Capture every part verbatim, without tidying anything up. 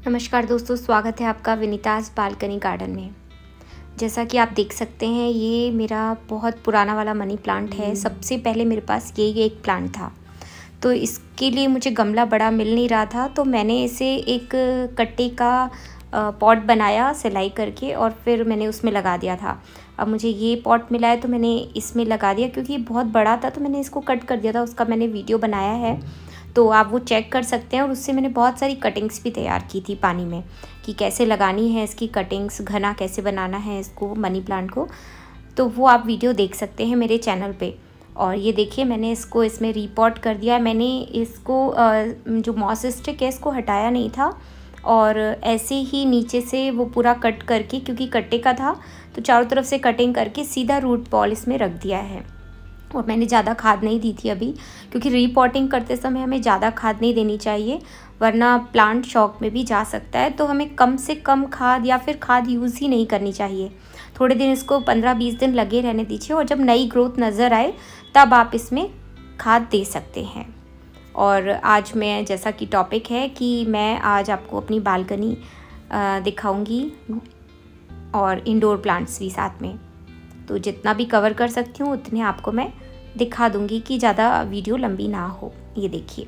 नमस्कार दोस्तों, स्वागत है आपका विनीताज बालकनी गार्डन में। जैसा कि आप देख सकते हैं, ये मेरा बहुत पुराना वाला मनी प्लांट है। सबसे पहले मेरे पास ये एक प्लांट था, तो इसके लिए मुझे गमला बड़ा मिल नहीं रहा था, तो मैंने इसे एक कट्टे का पॉट बनाया सिलाई करके और फिर मैंने उसमें लगा दिया था। अब मुझे ये पॉट मिला है तो मैंने इसमें लगा दिया, क्योंकि बहुत बड़ा था तो मैंने इसको कट कर दिया था। उसका मैंने वीडियो बनाया है, तो आप वो चेक कर सकते हैं। और उससे मैंने बहुत सारी कटिंग्स भी तैयार की थी पानी में, कि कैसे लगानी है इसकी कटिंग्स, घना कैसे बनाना है इसको, मनी प्लांट को। तो वो आप वीडियो देख सकते हैं मेरे चैनल पे। और ये देखिए, मैंने इसको इसमें रीपॉट कर दिया है। मैंने इसको जो मॉस स्टिक है इसको हटाया नहीं था, और ऐसे ही नीचे से वो पूरा कट करके, क्योंकि कट्टे का था तो चारों तरफ से कटिंग करके सीधा रूट बॉल इसमें रख दिया है। और मैंने ज़्यादा खाद नहीं दी थी अभी, क्योंकि रीपॉटिंग करते समय हमें ज़्यादा खाद नहीं देनी चाहिए, वरना प्लांट शॉक में भी जा सकता है। तो हमें कम से कम खाद या फिर खाद यूज़ ही नहीं करनी चाहिए। थोड़े दिन इसको पंद्रह बीस दिन लगे रहने दीजिए, और जब नई ग्रोथ नज़र आए तब आप इसमें खाद दे सकते हैं। और आज मैं, जैसा कि टॉपिक है कि मैं आज आपको अपनी बालकनी दिखाऊंगी और इंडोर प्लांट्स भी साथ में। तो जितना भी कवर कर सकती हूँ उतने आपको मैं दिखा दूंगी, कि ज़्यादा वीडियो लंबी ना हो। ये देखिए,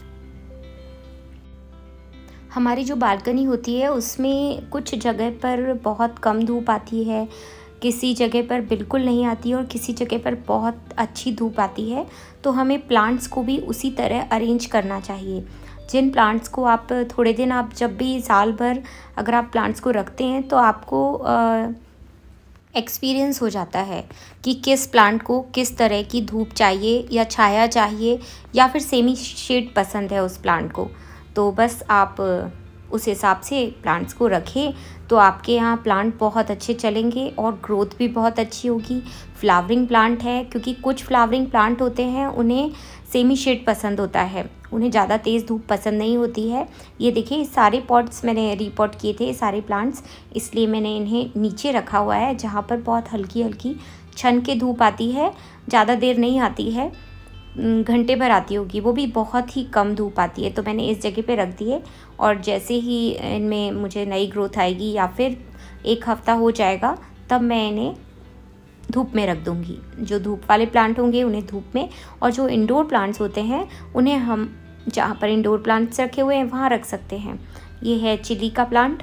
हमारी जो बालकनी होती है उसमें कुछ जगह पर बहुत कम धूप आती है, किसी जगह पर बिल्कुल नहीं आती है, और किसी जगह पर बहुत अच्छी धूप आती है। तो हमें प्लांट्स को भी उसी तरह अरेंज करना चाहिए। जिन प्लांट्स को आप थोड़े दिन, आप जब भी साल भर अगर आप प्लांट्स को रखते हैं तो आपको आ, एक्सपीरियंस हो जाता है कि किस प्लांट को किस तरह की धूप चाहिए, या छाया चाहिए, या फिर सेमी शेड पसंद है उस प्लांट को। तो बस आप उस हिसाब से प्लांट्स को रखें, तो आपके यहाँ प्लांट बहुत अच्छे चलेंगे और ग्रोथ भी बहुत अच्छी होगी। फ्लावरिंग प्लांट है, क्योंकि कुछ फ्लावरिंग प्लांट होते हैं उन्हें सेमी शेड पसंद होता है, उन्हें ज़्यादा तेज़ धूप पसंद नहीं होती है। ये देखिए, सारे पॉट्स मैंने रीपॉट किए थे, सारे प्लांट्स, इसलिए मैंने इन्हें नीचे रखा हुआ है, जहाँ पर बहुत हल्की हल्की छन के धूप आती है। ज़्यादा देर नहीं आती है, घंटे भर आती होगी, वो भी बहुत ही कम धूप आती है। तो मैंने इस जगह पे रख दिए, और जैसे ही इनमें मुझे नई ग्रोथ आएगी या फिर एक हफ़्ता हो जाएगा, तब मैं इन्हें धूप में रख दूंगी। जो धूप वाले प्लांट होंगे उन्हें धूप में, और जो इंडोर प्लांट्स होते हैं उन्हें हम जहाँ पर इंडोर प्लांट्स रखे हुए हैं वहाँ रख सकते हैं। ये है चिली का प्लांट,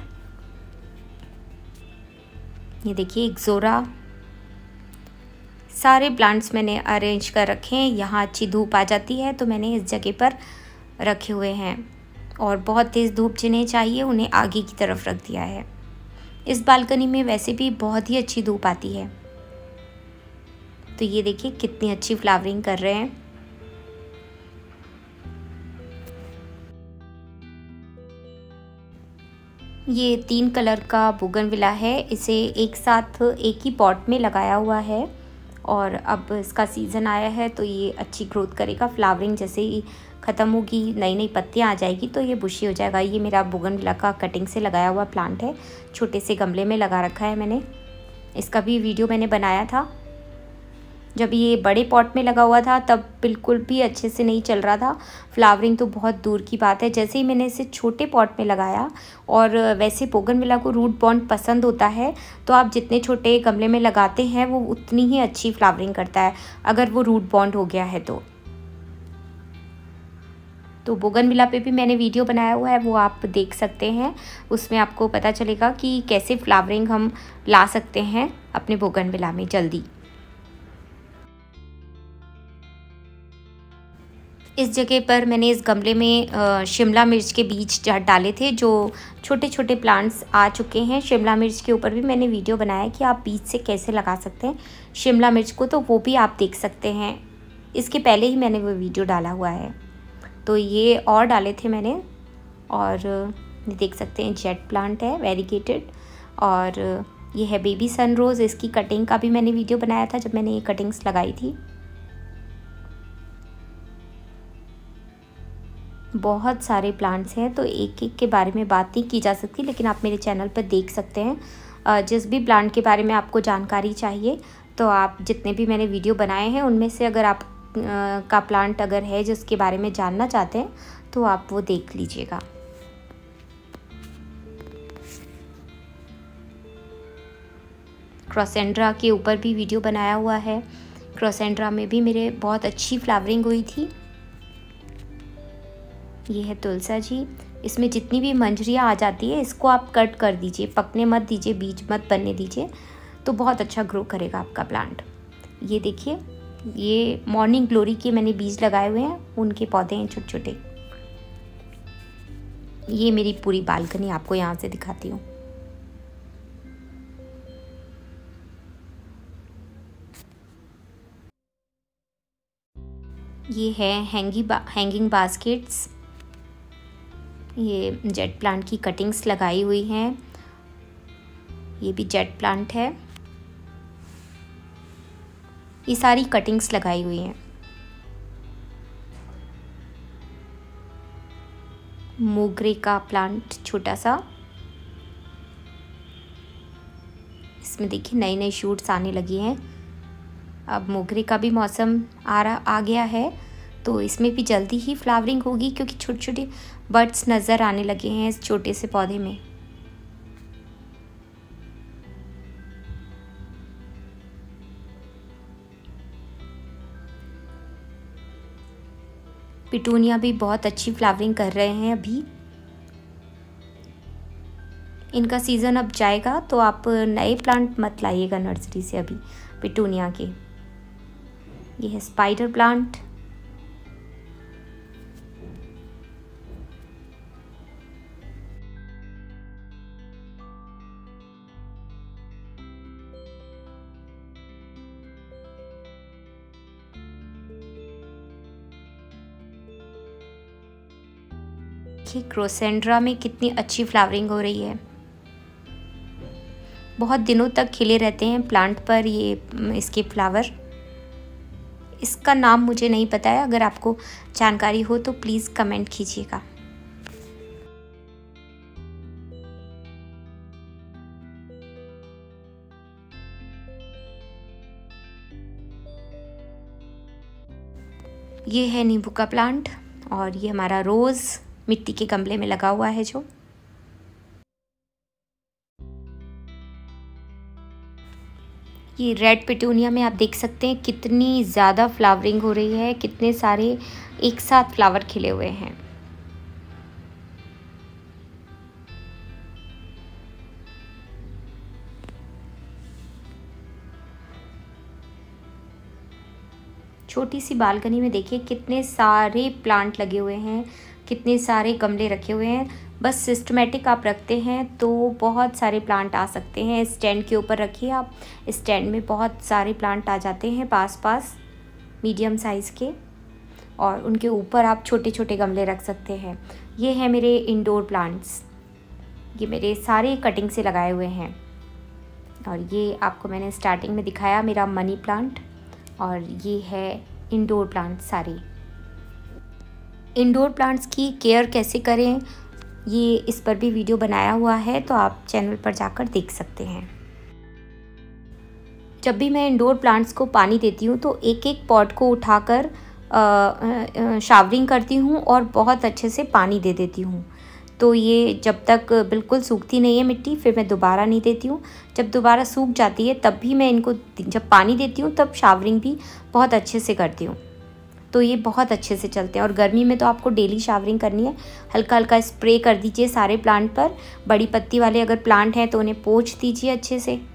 ये देखिए एक्सोरा। सारे प्लांट्स मैंने अरेंज कर रखे हैं, यहाँ अच्छी धूप आ जाती है तो मैंने इस जगह पर रखे हुए हैं। और बहुत तेज़ धूप जिन्हें चाहिए उन्हें आगे की तरफ रख दिया है। इस बालकनी में वैसे भी बहुत ही अच्छी धूप आती है। तो ये देखिए कितनी अच्छी फ्लावरिंग कर रहे हैं। ये तीन कलर का बोगनविला है, इसे एक साथ एक ही पॉट में लगाया हुआ है, और अब इसका सीज़न आया है तो ये अच्छी ग्रोथ करेगा। फ्लावरिंग जैसे ही ख़त्म होगी, नई नई पत्तियाँ आ जाएगी तो ये बुशी हो जाएगा। ये मेरा बोगनविला का कटिंग से लगाया हुआ प्लांट है, छोटे से गमले में लगा रखा है मैंने। इसका भी वीडियो मैंने बनाया था। जब ये बड़े पॉट में लगा हुआ था तब बिल्कुल भी अच्छे से नहीं चल रहा था, फ्लावरिंग तो बहुत दूर की बात है। जैसे ही मैंने इसे छोटे पॉट में लगाया, और वैसे बोगनविला को रूट बॉन्ड पसंद होता है, तो आप जितने छोटे गमले में लगाते हैं वो उतनी ही अच्छी फ्लावरिंग करता है, अगर वो रूट बॉन्ड हो गया है तो। तो बोगनविला पे भी मैंने वीडियो बनाया हुआ है, वो आप देख सकते हैं। उसमें आपको पता चलेगा कि कैसे फ्लावरिंग हम ला सकते हैं अपने बोगनविला में जल्दी। इस जगह पर मैंने इस गमले में शिमला मिर्च के बीज डाले थे, जो छोटे छोटे प्लांट्स आ चुके हैं। शिमला मिर्च के ऊपर भी मैंने वीडियो बनाया कि आप बीज से कैसे लगा सकते हैं शिमला मिर्च को, तो वो भी आप देख सकते हैं। इसके पहले ही मैंने वो वीडियो डाला हुआ है। तो ये और डाले थे मैंने, और ये देख सकते हैं जेट प्लांट है, वेरीगेटेड। और ये है बेबी सन रोज़, इसकी कटिंग का भी मैंने वीडियो बनाया था जब मैंने ये कटिंग्स लगाई थी। बहुत सारे प्लांट्स हैं, तो एक एक के बारे में बात नहीं की जा सकती, लेकिन आप मेरे चैनल पर देख सकते हैं। जिस भी प्लांट के बारे में आपको जानकारी चाहिए, तो आप जितने भी मैंने वीडियो बनाए हैं उनमें से अगर आप का प्लांट अगर है जिसके बारे में जानना चाहते हैं तो आप वो देख लीजिएगा। क्रोसेंड्रा के ऊपर भी वीडियो बनाया हुआ है। क्रोसेंड्रा में भी मेरे बहुत अच्छी फ्लावरिंग हुई थी। ये है तुलसा जी। इसमें जितनी भी मंजरियाँ आ जाती है इसको आप कट कर दीजिए, पकने मत दीजिए, बीज मत बनने दीजिए, तो बहुत अच्छा ग्रो करेगा आपका प्लांट। ये देखिए, ये मॉर्निंग ग्लोरी के मैंने बीज लगाए हुए हैं, उनके पौधे हैं छोटे छोटे। ये मेरी पूरी बालकनी आपको यहाँ से दिखाती हूँ। ये है हैंगी बा, हैंगिंग बास्केट्स। ये जेट प्लांट की कटिंग्स लगाई हुई हैं। ये भी जेट प्लांट है। ये सारी कटिंग्स लगाई हुई हैं। मोगरे का प्लांट छोटा सा, इसमें देखिए नए नए शूट्स आने लगे हैं। अब मोगरे का भी मौसम आ रहा आ गया है, तो इसमें भी जल्दी ही फ्लावरिंग होगी, क्योंकि छोटे छोटे बड्स नज़र आने लगे हैं इस छोटे से पौधे में। पिटूनिया भी बहुत अच्छी फ्लावरिंग कर रहे हैं अभी। इनका सीज़न अब जाएगा, तो आप नए प्लांट मत लाइएगा नर्सरी से अभी पिटूनिया के। ये है स्पाइडर प्लांट। क्रोसेंड्रा में कितनी अच्छी फ्लावरिंग हो रही है। बहुत दिनों तक खिले रहते हैं प्लांट पर ये इसके फ्लावर। इसका नाम मुझे नहीं पता है, अगर आपको जानकारी हो तो प्लीज़ कमेंट कीजिएगा। ये है नींबू का प्लांट, और ये हमारा रोज़ मिट्टी के गमले में लगा हुआ है जो। ये रेड पिटूनिया में आप देख सकते हैं कितनी ज़्यादा फ्लावरिंग हो रही है, कितने सारे एक साथ फ्लावर खिले हुए हैं। छोटी सी बालकनी में देखिए कितने सारे प्लांट लगे हुए हैं, कितने सारे गमले रखे हुए हैं। बस सिस्टमेटिक आप रखते हैं तो बहुत सारे प्लांट आ सकते हैं। स्टैंड के ऊपर रखिए आप, स्टैंड में बहुत सारे प्लांट आ जाते हैं पास पास मीडियम साइज़ के, और उनके ऊपर आप छोटे छोटे गमले रख सकते हैं। ये है मेरे इंडोर प्लांट्स, ये मेरे सारे कटिंग से लगाए हुए हैं। और ये आपको मैंने स्टार्टिंग में दिखाया मेरा मनी प्लांट, और ये है इंडोर प्लांट सारे। इंडोर प्लांट्स की केयर कैसे करें, ये इस पर भी वीडियो बनाया हुआ है, तो आप चैनल पर जाकर देख सकते हैं। जब भी मैं इंडोर प्लांट्स को पानी देती हूँ तो एक एक पॉट को उठाकर शावरिंग करती हूँ और बहुत अच्छे से पानी दे देती हूँ। तो ये जब तक बिल्कुल सूखती नहीं है मिट्टी, फिर मैं दोबारा नहीं देती हूँ। जब दोबारा सूख जाती है तब भी मैं इनको जब पानी देती हूँ तब शावरिंग भी बहुत अच्छे से करती हूँ। तो ये बहुत अच्छे से चलते हैं। और गर्मी में तो आपको डेली शावरिंग करनी है, हल्का हल्का स्प्रे कर दीजिए सारे प्लांट पर। बड़ी पत्ती वाले अगर प्लांट हैं तो उन्हें पोंछ दीजिए अच्छे से।